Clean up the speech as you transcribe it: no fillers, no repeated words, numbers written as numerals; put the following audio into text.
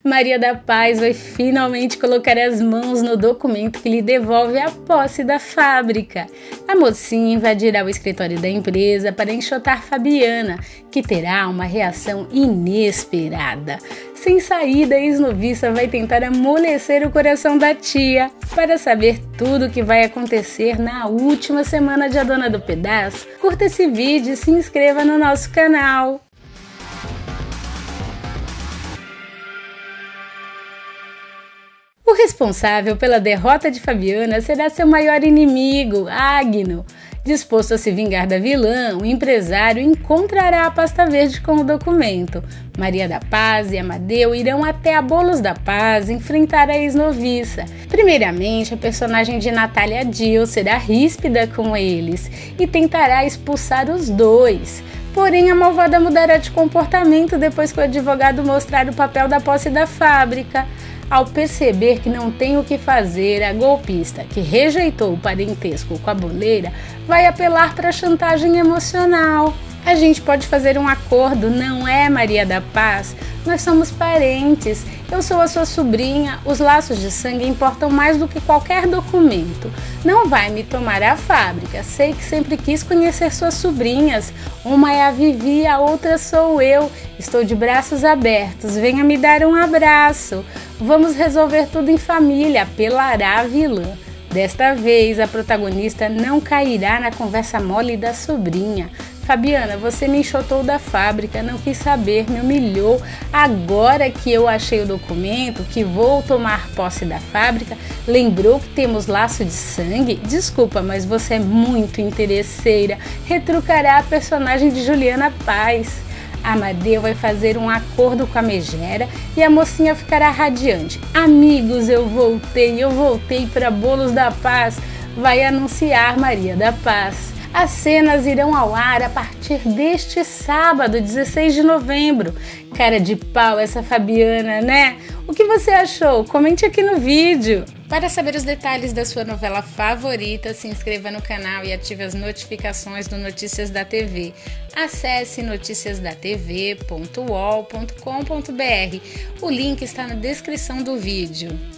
Maria da Paz vai finalmente colocar as mãos no documento que lhe devolve a posse da fábrica. A mocinha invadirá o escritório da empresa para enxotar Fabiana, que terá uma reação inesperada. Sem saída, a ex-noviça vai tentar amolecer o coração da tia. Para saber tudo o que vai acontecer na última semana de A Dona do Pedaço, curta esse vídeo e se inscreva no nosso canal. O responsável pela derrota de Fabiana será seu maior inimigo, Agno. Disposto a se vingar da vilã, o empresário encontrará a pasta verde com o documento. Maria da Paz e Amadeu irão até a Bolos da Paz enfrentar a ex-noviça. Primeiramente, a personagem de Natália Dill será ríspida com eles e tentará expulsar os dois. Porém, a malvada mudará de comportamento depois que o advogado mostrar o papel da posse da fábrica. Ao perceber que não tem o que fazer, a golpista, que rejeitou o parentesco com a boleira, vai apelar para a chantagem emocional. A gente pode fazer um acordo, não é, Maria da Paz? Nós somos parentes, eu sou a sua sobrinha, os laços de sangue importam mais do que qualquer documento. Não vai me tomar a fábrica, sei que sempre quis conhecer suas sobrinhas. Uma é a Vivi, a outra sou eu. Estou de braços abertos, venha me dar um abraço. Vamos resolver tudo em família, apelará a vilã. Desta vez, a protagonista não cairá na conversa mole da sobrinha. Fabiana, você me enxotou da fábrica, não quis saber, me humilhou. Agora que eu achei o documento, que vou tomar posse da fábrica, lembrou que temos laço de sangue? Desculpa, mas você é muito interesseira. Retrucará a personagem de Juliana Paz. Amadeu vai fazer um acordo com a megera e a mocinha ficará radiante. Amigos, eu voltei para Bolos da Paz, vai anunciar Maria da Paz. As cenas irão ao ar a partir deste sábado, 16 de novembro. Cara de pau essa Fabiana, né? O que você achou? Comente aqui no vídeo. Para saber os detalhes da sua novela favorita, se inscreva no canal e ative as notificações do Notícias da TV. Acesse noticiasdatv.uol.com.br. O link está na descrição do vídeo.